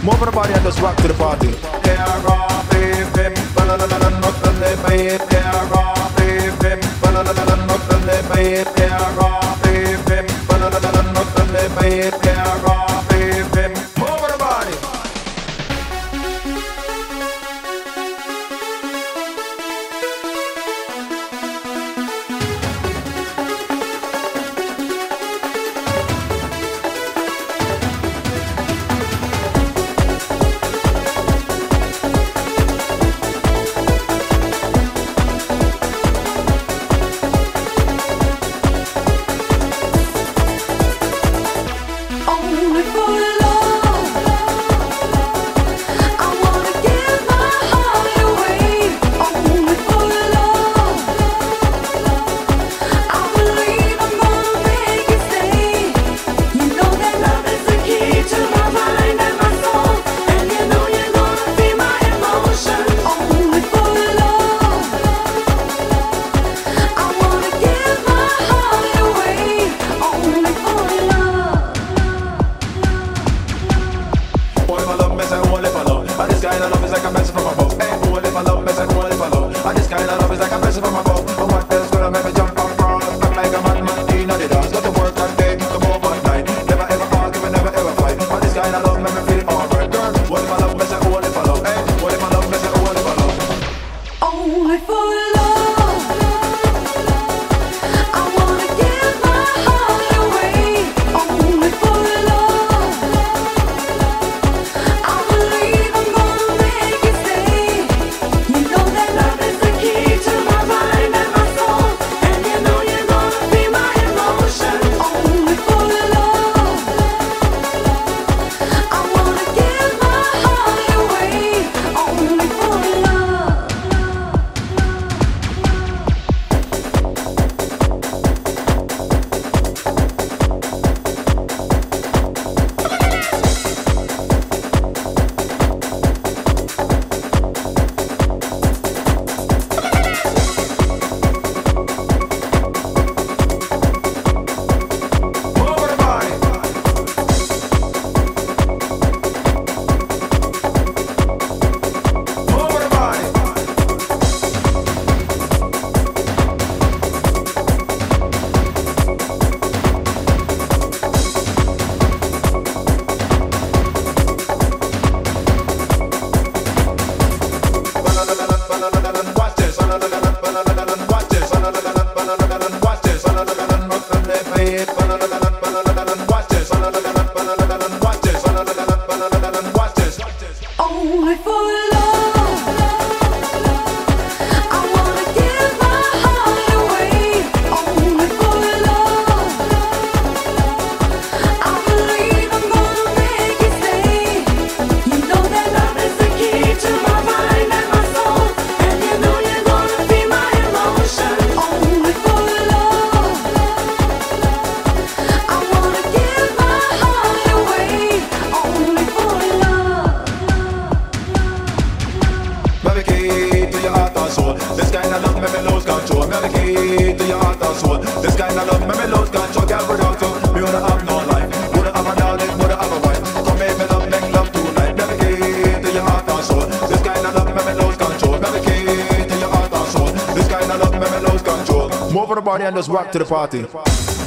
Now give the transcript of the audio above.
Move the body and just rock to the party. Move the body. Only for love, I wanna give my heart away. Only for love, I believe I'm gonna make you stay. You know that love is the key to my mind and my soul, and you know you're gonna be my emotion. Only for love, I wanna give my heart away. Only for love. Only for love, me say only for love. And this kind of love is like a message from above. Hey, only for love, me say only for love. And this kind of love is like a message from above. But what else gonna make me jump and crawl? Act like a madman in the dance. Got to work and day, come over at night. Never ever argue, we never ever fight. And this kind of love make me feel alright, girl. Only for love, me say only for love. Hey, only for love, me say only for love. Only for love, I wanna give my heart away. Only for love, I believe I'm gonna make you stay. You know that love is the key to my mind and my soul, and you know you're gonna be my emotion. Only for love, I wanna give my heart away. Only for love. Move the body. Move the body. Watch this. Watch this. Watch this. Watch this. Only for love, I wanna give my heart away. Only for love, I believe I'm gonna make you stay. You know that love is the key to my mind and my soul, and you know you're gonna be my emotion. Only for love, I wanna give my heart away. Only for love. Me the key to your heart and soul. This kind of love make me lose control. Me the key to your heart and soul. This kind of love make me lose control. Girl, without you, me woulda have no life. Woulda have a darling, woulda have a wife. Come make me love tonight. Me the key to your heart and soul. This kind of love make me lose control. Me the key to your heart and soul. This kind of love make me lose control. Move the body and just rock to the party.